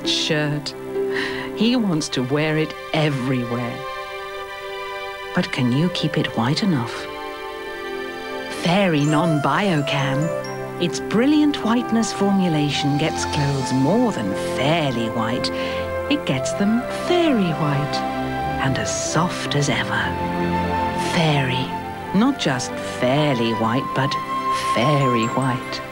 that shirt. He wants to wear it everywhere. But can you keep it white enough? Fairy Non-Bio can. Its brilliant whiteness formulation gets clothes more than fairly white. It gets them fairy white and as soft as ever. Fairy. Not just fairly white, but fairy white.